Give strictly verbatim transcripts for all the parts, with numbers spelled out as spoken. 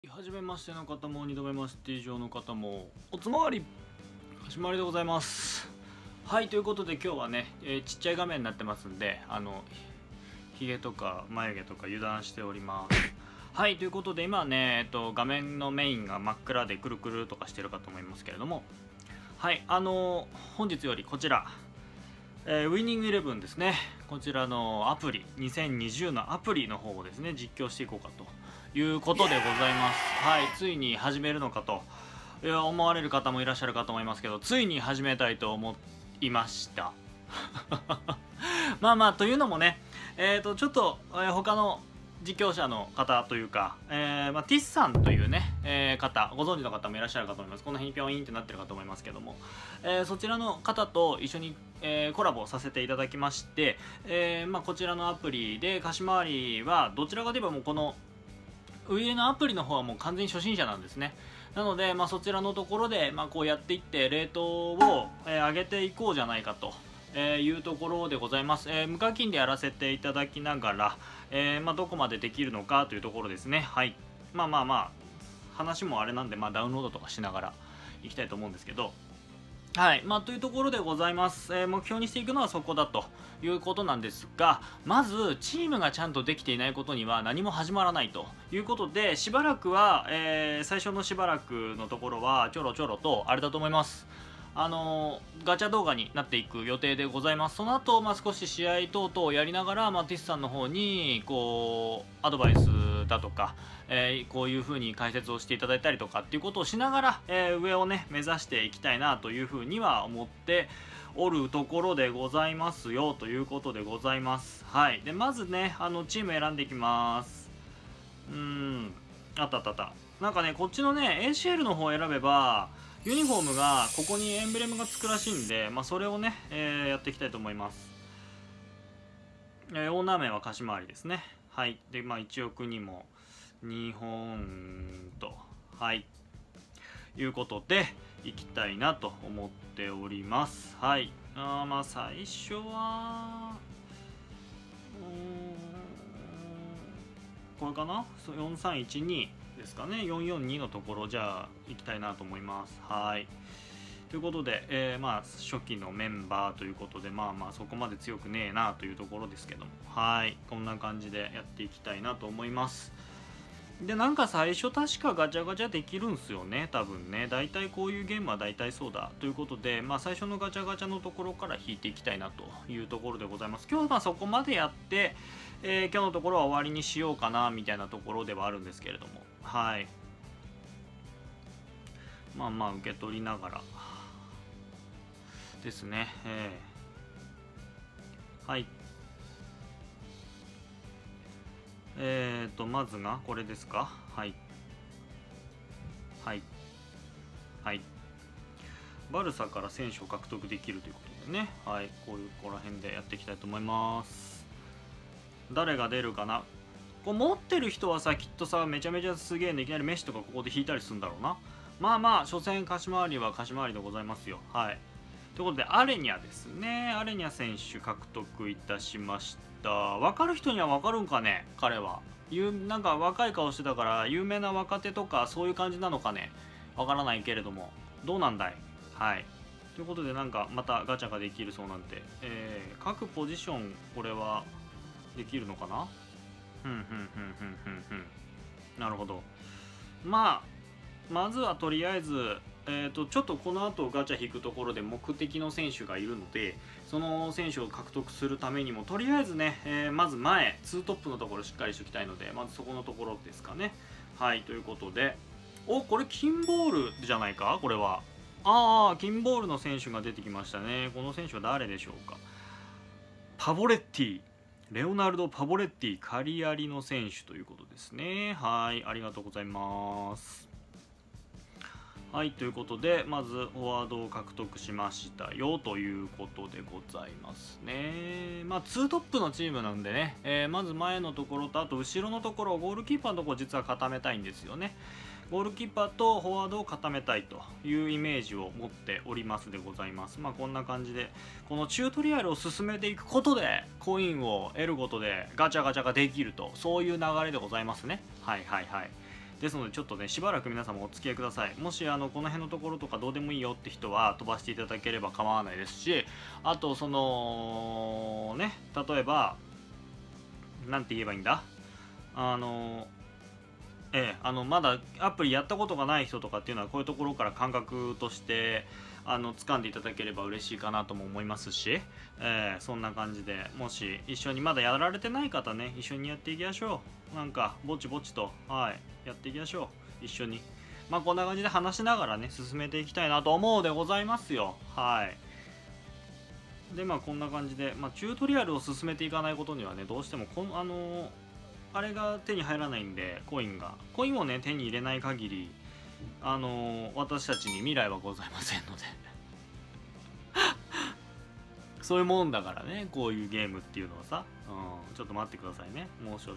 はじめましての方もにどめまして以上の方もおつまわりかしまりでございます。はい、ということで今日はね、えーちっちゃい画面になってますんで、あのひげとか眉毛とか油断しております。はい、ということで今はね、えっと、画面のメインが真っ暗でくるくるとかしてるかと思いますけれども、はい、あのー本日よりこちら、えーウイニングイレブンですね、こちらのアプリにせんにじゅうのアプリの方をですね実況していこうかということでございます。はい、ついに始めるのかといや思われる方もいらっしゃるかと思いますけど、ついに始めたいと思いましたまあまあというのもね、えーとちょっと、えー他の実況者の方というか、えーまあ、ティスさんというね、えー方ご存知の方もいらっしゃるかと思います。この辺にピョインってなってるかと思いますけども、えーそちらの方と一緒に、えーコラボさせていただきまして、えーまあ、こちらのアプリで貸し回りはどちらかといえばもうこのウイイレのアプリの方はもう完全に初心者なんですね。なので、まあ、そちらのところで、まあ、こうやっていってレートを、えー上げていこうじゃないかとえーいうところでございます。えー無課金でやらせていただきながら、えーまあ、どこまでできるのかというところですね。はい、まあまあまあ話もあれなんで、まあ、ダウンロードとかしながらいきたいと思うんですけど、はい、まあ、というところでございます。えー目標にしていくのはそこだということなんですが、まずチームがちゃんとできていないことには何も始まらないということで、しばらくは、えー最初のしばらくのところはちょろちょろとあれだと思います。あのーガチャ動画になっていく予定でございます。その後、まあ、少し試合等々をやりながら、まあ、ティスさんの方にこうアドバイスだとか、えーこういう風に解説をしていただいたりとかっていうことをしながら、えー上をね目指していきたいなという風には思っておるところでございますよということでございます。はい、でまずねあのチーム選んでいきます。うーんあったあったあった。なんかねこっちのね エーシーエル の方を選べばユニフォームがここにエンブレムがつくらしいんで、まあ、それをね、えーやっていきたいと思います。えーオーナー名は貸し回りですね。はい、でまあ一応国も日本とはいいうことでいきたいなと思っております。はい、あーまあ最初はうーんこれかな、そうよんさんいちにですかね、よんよんにのところじゃあ行きたいなと思います。はい、ということで、えーまあ初期のメンバーということで、まあまあそこまで強くねえなというところですけども、はいこんな感じでやっていきたいなと思います。でなんか最初確かガチャガチャできるんすよね、多分ね。大体こういうゲームは大体そうだということで、まあ最初のガチャガチャのところから引いていきたいなというところでございます。今日はまあそこまでやって、えー今日のところは終わりにしようかなみたいなところではあるんですけれども、はいまあまあ受け取りながらですね、えーはいえーとまずがこれですか。はいはいはいバルサから選手を獲得できるということでね、はいこういうここら辺でやっていきたいと思います。誰が出るかな。こう持ってる人はさきっとさめちゃめちゃすげえね、いきなりメッシとかここで引いたりするんだろうな。まあまあ所詮貸し回りは貸し回りでございますよ。はいということでアレニャですね。アレニャ選手獲得いたしました。分かる人には分かるんかね、彼は。いうなんか若い顔してたから有名な若手とかそういう感じなのかね、分からないけれどもどうなんだい。はいということでなんかまたガチャができるそうなんで、えー各ポジションこれはできるのかな。ふんふんふんふんふんふんなるほど。まあまずはとりあえず、えー、とちょっとこの後ガチャ引くところで目的の選手がいるので、その選手を獲得するためにもとりあえずね、えーまず前ツートップのところしっかりしておきたいので、まずそこのところですかね。はいということで、おこれ金ボールじゃないかこれは。ああ金ボールの選手が出てきましたね。この選手は誰でしょうか。パボレッティ、レオナルド・パボレッティ、カリアリの選手ということですね。はいありがとうございます。はいということでまずフォワードを獲得しましたよということでございますね。まあツートップのチームなんでね、えーまず前のところとあと後ろのところ、ゴールキーパーのところ実は固めたいんですよね。ゴールキーパーとフォワードを固めたいというイメージを持っておりますでございます。まあこんな感じでこのチュートリアルを進めていくことでコインを得ることでガチャガチャができると、そういう流れでございますね。はいはいはいですのでちょっとねしばらく皆様お付き合いください。もしあのこの辺のところとかどうでもいいよって人は飛ばしていただければ構わないですし、あとそのね例えばなんて言えばいいんだ、あのええあのまだアプリやったことがない人とかっていうのはこういうところから感覚としてあの掴んでいただければ嬉しいかなとも思いますし、えー、そんな感じでもし一緒にまだやられてない方ね一緒にやっていきましょう。なんかぼちぼちと、はい、やっていきましょう一緒に。まあこんな感じで話しながらね進めていきたいなと思うでございますよ。はいでまあこんな感じで、まあ、チュートリアルを進めていかないことにはねどうしてもこのあのー、あれが手に入らないんで、コインがコインをね手に入れない限りあのー、私たちに未来はございませんのでそういうもんだからね、こういうゲームっていうのはさ、うん、ちょっと待ってくださいね、もう少々。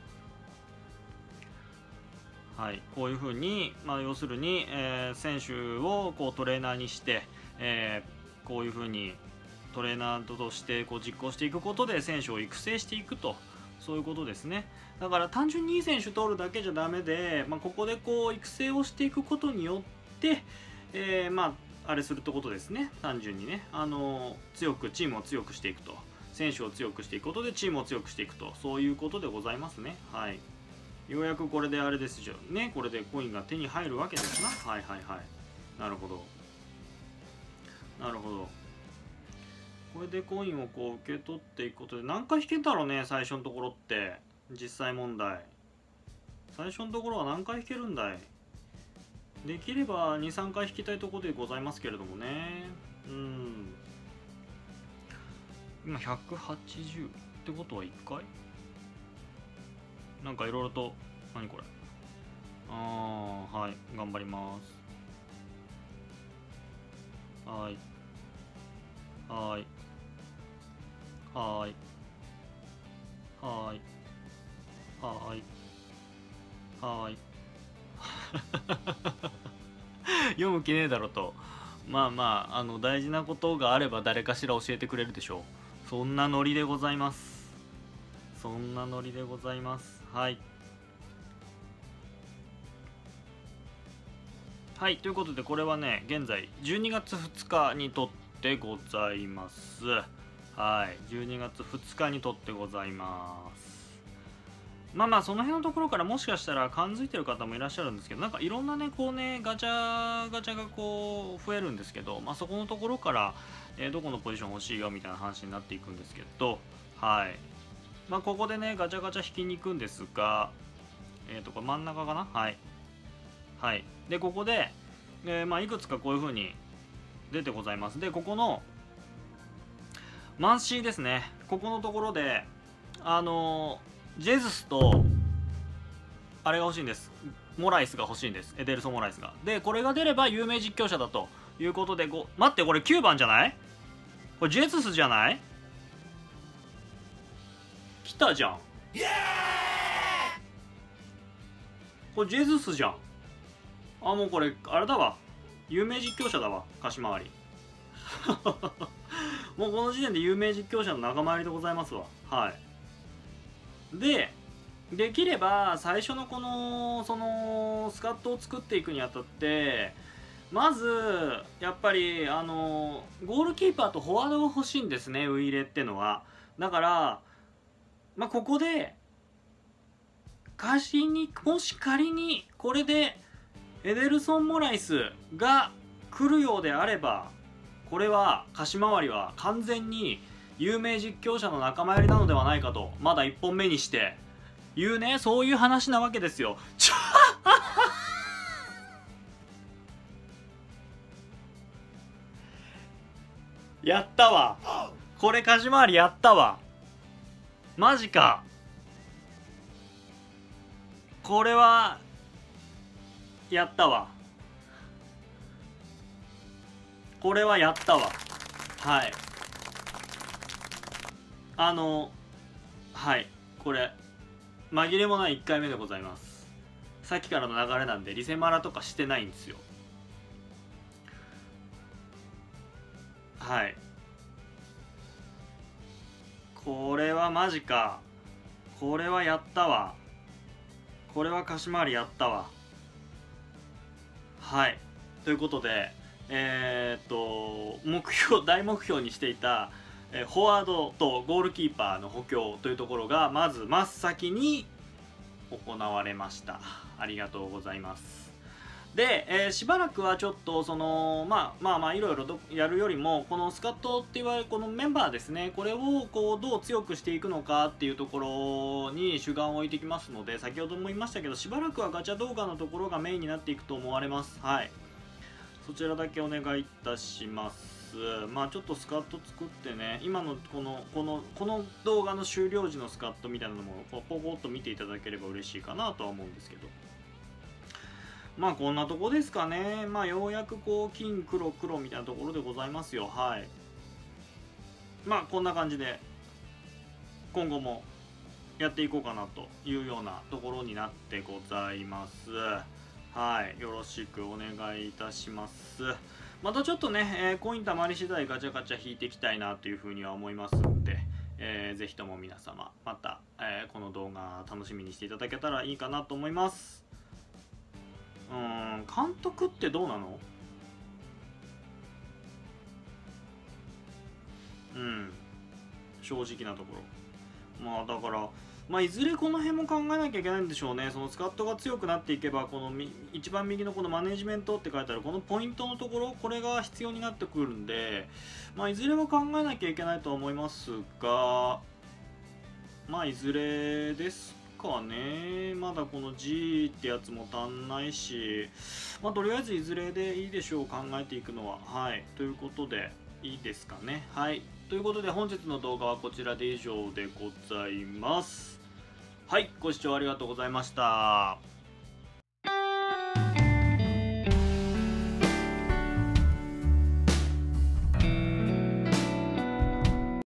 はい、こういうふうに、まあ、要するに、えー、選手をこうトレーナーにして、えー、こういうふうにトレーナーとしてこう実行していくことで選手を育成していくと、そういうことですね。だから単純にいい選手取るだけじゃダメで、まあ、ここでこう育成をしていくことによって、えー、まああれするってことですね。単純にね、あの強くチームを強くしていくと、選手を強くしていくことでチームを強くしていくと、そういうことでございますね。はい。ようやくこれであれですよね、これでコインが手に入るわけですな。はいはいはい。なるほど。なるほど。これでコインをこう受け取っていくことで何回引けたろうね、最初のところって。実際問題。最初のところは何回引けるんだい。できればにさんかい引きたいところでございますけれどもね。うん。今ひゃくはちじゅうってことはいっかいなんかいろいろと、何これ。ああ、はい、頑張ります。はい。はい。はい。はい。はい。はい。読む気ねえだろと。まあまあ、あの大事なことがあれば誰かしら教えてくれるでしょう。そんなノリでございます。そんなノリでございます。はい。はい、ということでこれはね、現在じゅうにがつふつかにとってございます。はい、じゅうにがつふつかにとってございます。まあまあその辺のところからもしかしたら感づいてる方もいらっしゃるんですけど、なんかいろんなねこうねガチャガチャがこう増えるんですけど、まあそこのところから、えー、どこのポジション欲しいよみたいな話になっていくんですけど、はい。まあここでねガチャガチャ引きに行くんですが、えっとこれ真ん中かな、はいはい。でここで、えー、まあいくつかこういう風に出てございます。でここのマンシーですね、ここのところであのージェズスとあれが欲しいんです、モライスが欲しいんです、エデルソモライスが。でこれが出れば有名実況者だということで、ご待って、これきゅうばんじゃない、これジェズスじゃない、来たじゃん、これジェズスじゃん。あ、もうこれあれだわ、有名実況者だわ、貸し回りもうこの時点で有名実況者の仲間入りでございますわ。はい。でできれば最初のこのそのスカットを作っていくにあたって、まずやっぱりあのゴールキーパーとフォワードが欲しいんですね、ウイイレってのは。だからまあここで仮にもし仮にこれでエデルソン・モライスが来るようであれば、これは貸し回りは完全に有名実況者の仲間入りなのではないかと、まだいっぽんめにして言うね、そういう話なわけですよ。ちょやったわ、これ貸し回りやったわ、マジか、これはやったわ、これはやったわ。はい、あのはいこれ紛れもないいっかいめでございます。さっきからの流れなんでリセマラとかしてないんですよ。はい、これはマジか、これはやったわ、 これは貸し回りやったわ。はい、ということでえー、っと目標大目標にしていたえフォワードとゴールキーパーの補強というところがまず真っ先に行われました。ありがとうございます。で、えーしばらくはちょっとそのまあまあまあいろいろとやるよりもこのスカットって言われるこのメンバーですね、これをこうどう強くしていくのかっていうところに主眼を置いてきますので、先ほども言いましたけどしばらくはガチャ動画のところがメインになっていくと思われます。はい、そちらだけお願いいたします。まあちょっとスカット作ってね、今のこのこのこの動画の終了時のスカットみたいなのもこうポコッと見ていただければ嬉しいかなとは思うんですけど、まあこんなとこですかね。まあようやくこう金黒黒みたいなところでございますよ。はい、まあこんな感じで今後もやっていこうかなというようなところになってございます。はい、よろしくお願いいたします。またちょっとね、えー、コインたまり次第ガチャガチャ引いていきたいなというふうには思いますので、えー、ぜひとも皆様また、えー、この動画楽しみにしていただけたらいいかなと思います。うーん、監督ってどうなの？うん、正直なところ。まあだから、まあ、いずれこの辺も考えなきゃいけないんでしょうね。そのスカットが強くなっていけば、このみ一番右のこのマネジメントって書いてあるこのポイントのところ、これが必要になってくるんで、まあ、いずれは考えなきゃいけないとは思いますが、まあいずれですかね。まだこの G ってやつも足んないし、まあとりあえずいずれでいいでしょう、考えていくのは。はい、ということでいいですかね。はい、ということで本日の動画はこちらで以上でございます。はい、ご視聴ありがとうございました。